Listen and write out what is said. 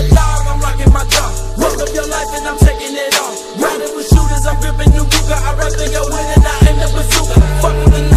a dog, I'm rocking my jaw. Roll up your life and I'm taking it off. Riding with shooters, I'm gripping new Ruger. I run through your hood and I aim the bazooka. Fuck with the